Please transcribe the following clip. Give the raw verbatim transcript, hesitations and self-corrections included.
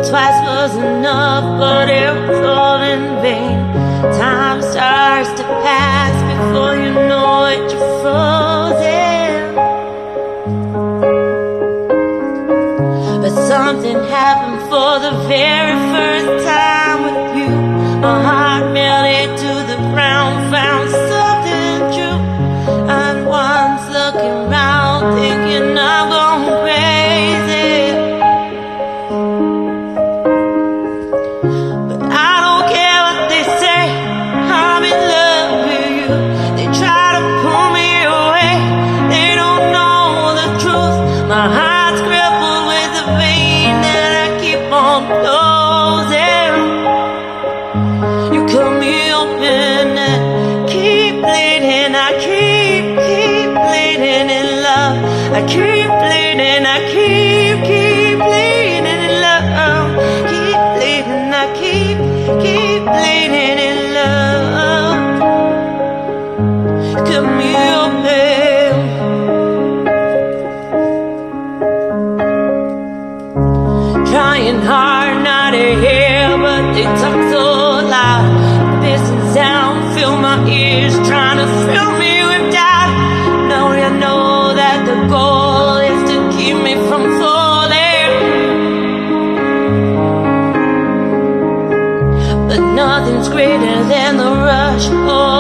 twice was enough, but it was all in vain. Time starts to pass before you know it, you're frozen. But something happened for the very first time with you. My heart melted to the ground, found something true. And once looking round, thinking I'm going crazy. But I don't care what they say, I'm in love with you. They try to pull me away, they don't know the truth. My heart's crippled with the vein that I keep on closing. You cut me open and keep bleeding. I keep, keep bleeding in love. I keep bleeding, I keep, keep bleeding in love. Keep bleeding, I keep, keep bleeding in love. You cut me open. Trying hard not to hear, but they talk so loud. This sound fill my ears, trying to fill me with doubt. Now I know that the goal is to keep me from falling, but nothing's greater than the rush. Oh,